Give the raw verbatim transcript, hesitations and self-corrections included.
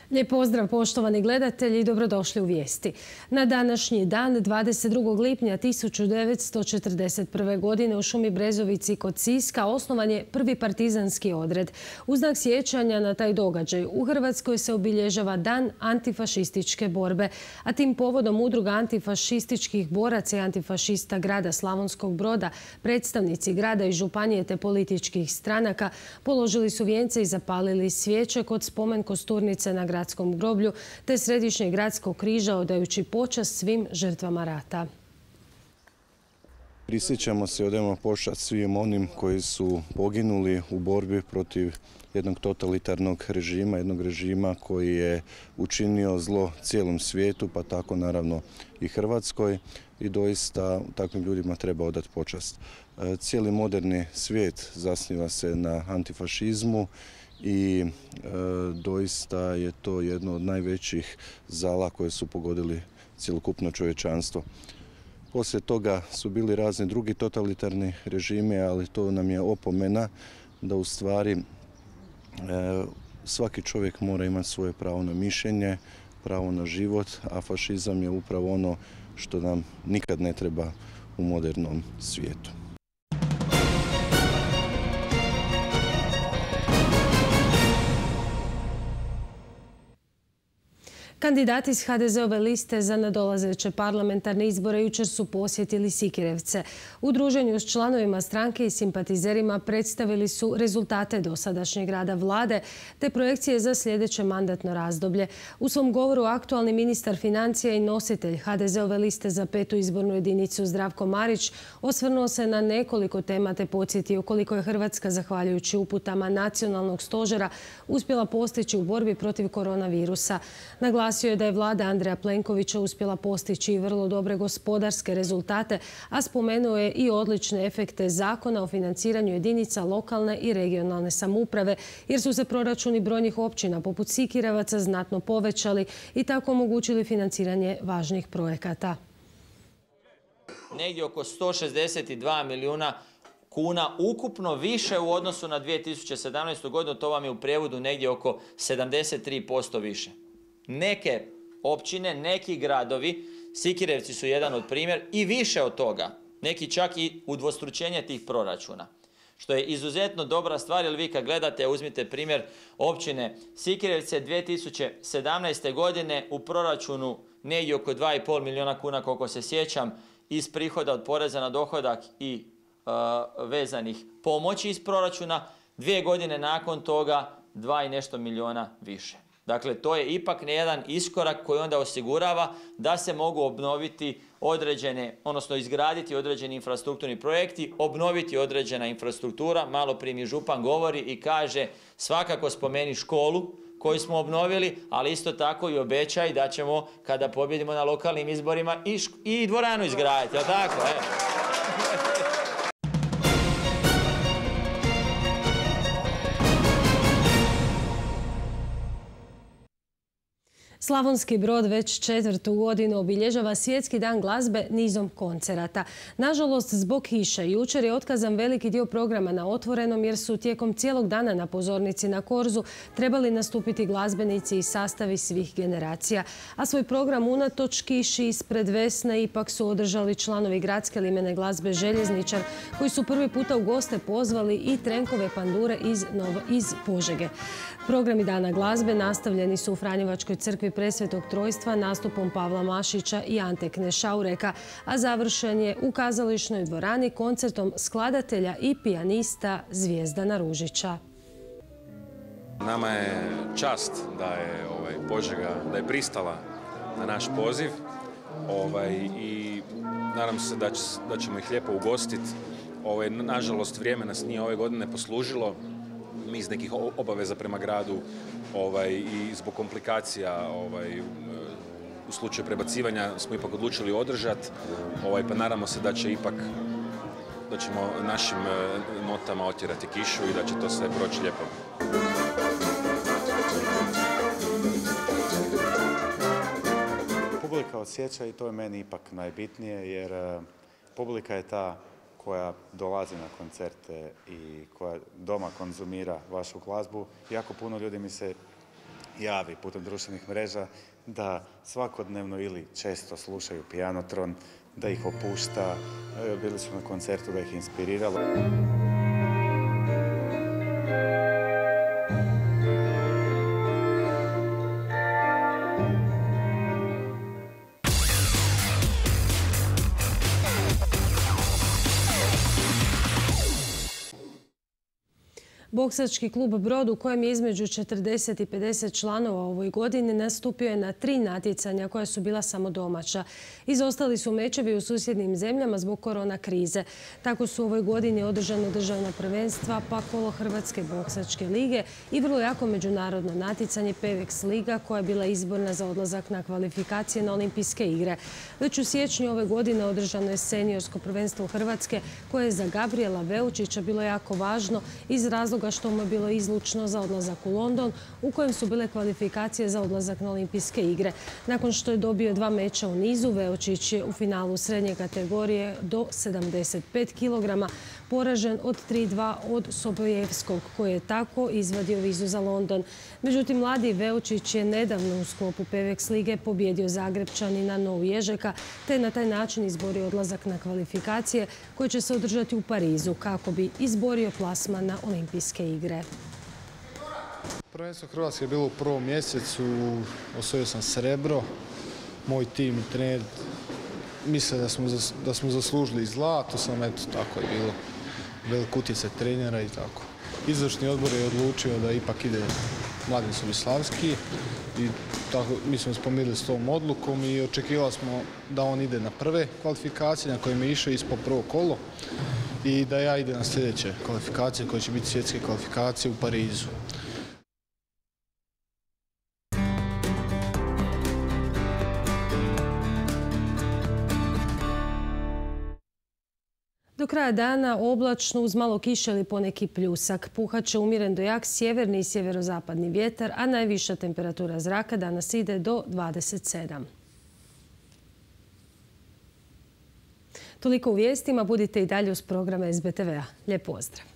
Lijep pozdrav poštovani gledatelji i dobrodošli u vijesti. Na današnji dan, dvadeset drugog lipnja tisuću devetsto četrdeset prve. godine u šumi Brezovici kod Siska osnovan je prvi partizanski odred. U znak sjećanja na taj događaj u Hrvatskoj se obilježava Dan antifašističke borbe, a tim povodom udruga antifašističkih boraca i antifašista grada Slavonskog Broda, predstavnici grada i županije te političkih stranaka položili su vijence i zapalili svijeće kod spomen kosturnice na gradskom groblju te središnjeg gradskog križa odajući počast svim žrtvama rata. Prisjećamo se i odajemo počast svim onim koji su poginuli u borbi protiv jednog totalitarnog režima, jednog režima koji je učinio zlo cijelom svijetu, pa tako naravno i Hrvatskoj, i doista takvim ljudima treba odati počast. Cijeli moderni svijet zasniva se na antifašizmu i e, doista je to jedno od najvećih zala koje su pogodili cjelokupno čovječanstvo. Poslije toga su bili razni drugi totalitarni režimi, ali to nam je opomena da u stvari e, svaki čovjek mora imati svoje pravo na mišljenje, pravo na život, a fašizam je upravo ono što nam nikad ne treba u modernom svijetu. Kandidati iz ha de ze ove liste za nadolazeće parlamentarne izbore jučer su posjetili Sikirevce. U druženju s članovima stranke i simpatizerima predstavili su rezultate dosadašnjeg rada vlade te projekcije za sljedeće mandatno razdoblje. U svom govoru aktualni ministar financija i nositelj ha de ze ove liste za petu izbornu jedinicu Zdravko Marić osvrnuo se na nekoliko tema te podsjetio koliko je Hrvatska, zahvaljujući uputama nacionalnog stožera, uspjela postići u borbi protiv koronavirusa. Naglasio je da je vlada Andreja Plenkovića uspjela postići i vrlo dobre gospodarske rezultate, a spomenuo je i odlične efekte zakona o financiranju jedinica lokalne i regionalne samouprave, jer su se proračuni brojnih općina poput Sikirevaca znatno povećali i tako omogućili financiranje važnih projekata. Negdje oko sto šezdeset dva milijuna kuna ukupno više u odnosu na dvije tisuće sedamnaestu. godinu, to vam je u prijevodu negdje oko sedamdeset tri posto više. Neke općine, neki gradovi, Sikirevci su jedan od primjer, i više od toga, neki čak i udvostručenje tih proračuna. Što je izuzetno dobra stvar, jer vi kad gledate, uzmite primjer općine Sikirevce dvije tisuće sedamnaeste. godine u proračunu negdje oko dva i pol milijuna kuna, koliko se sjećam, iz prihoda od poreza na dohodak i uh, vezanih pomoći iz proračuna, dvije godine nakon toga dva i nešto milijuna više. Dakle, to je ipak jedan iskorak koji onda osigurava da se mogu obnoviti određene, odnosno izgraditi određeni infrastrukturni projekti, obnoviti određena infrastruktura. Malo prije mi župan govori i kaže svakako spomeni školu koju smo obnovili, ali isto tako i obećaj da ćemo kada pobjedimo na lokalnim izborima i, i dvoranu izgraditi. Jel' tako? E. Slavonski Brod već četvrtu godinu obilježava Svjetski dan glazbe nizom koncerata. Nažalost, zbog kiše jučer je otkazan veliki dio programa na otvorenom jer su tijekom cijelog dana na pozornici na Korzu trebali nastupiti glazbenici i sastavi svih generacija. A svoj program unatoč kiši ispred Vesne ipak su održali članovi gradske limene glazbe Željezničar, koji su prvi puta u goste pozvali i Trenkove pandure iz, Novo, iz Požege. Programi Dana glazbe nastavljeni su u Franjevačkoj crkvi Presvetog Trojstva nastupom Pavla Mašića i Ante Knešaureka, a završen je u kazališnoj dvorani koncertom skladatelja i pijanista Zvijezdana Ružića. Nama je čast da je ovaj, Požega, da je pristala na naš poziv ovaj, i nadam se da, će, da ćemo ih lijepo ugostiti. Ovaj, nažalost, vrijeme nas nije ove godine poslužilo. Mi iz nekih obaveza prema gradu ovaj, i zbog komplikacija ovaj, u slučaju prebacivanja smo ipak odlučili održati, ovaj, pa nadamo se da će ipak da ćemo našim notama otjerati kišu i da će to sve proći lijepo. Publika osjeća i to je meni ipak najbitnije, jer publika je ta koja dolazi na koncerte i koja doma konzumira vašu glazbu. Jako puno ljudi mi se javi putem društvenih mreža da svakodnevno ili često slušaju Pianotron, da ih opušta. Bili su na koncertu da ih inspiriralo. Boksački klub Brod, u kojem je između četrdeset i pedeset članova u ovoj godini, nastupio je na tri natjecanja koja su bila samo domaća. Izostali su mečevi u susjednim zemljama zbog korona krize. Tako su u ovoj godini održano državna prvenstva, pa kolo Hrvatske boksačke lige i vrlo jako međunarodno natjecanje Pevex liga, koja je bila izborna za odlazak na kvalifikacije na olimpijske igre. Već u siječnju ove godine održano je seniorsko prvenstvo Hrvatske, koje je za Gabrijela Veučića bilo jako važno iz razloga što mu je bilo izlučno za odlazak u London, u kojem su bile kvalifikacije za odlazak na olimpijske igre. Nakon što je dobio dva meča u nizu, Veučić je u finalu srednje kategorije do sedamdeset pet kilograma poražen od tri dva od Sobojevskog, koji je tako izvadio vizu za London. Međutim, mladi Veučić je nedavno u sklopu Pevex lige pobjedio Zagrebčanina Novu Ježeka, te na taj način izborio odlazak na kvalifikacije koje će se održati u Parizu kako bi izborio plasman na olimpijske igre. Prvenstvo Hrvatske je bilo u prvom mjesecu, osvojio sam srebro. Moj tim i trener misle da smo, da smo zaslužili zlato, samo eto tako je bilo. Velik utjecaj trenera i tako. Izvršni odbor je odlučio da ipak ide Mladen Solislavski i tako, mi smo se pomirili s tom odlukom i očekivali smo da on ide na prve kvalifikacije na kojima je išao ispod prvo kolo i da ja idem na sljedeće kvalifikacije koje će biti svjetske kvalifikacije u Parizu. Do kraja dana oblačno uz malo kiše ili poneki pljusak. Puhat će umjeren do jak sjeverni i sjeverozapadni vjetar, a najviša temperatura zraka danas ide do dvadeset sedam. Toliko u vijestima, budite i dalje uz programe S B T V-a. Lijep pozdrav!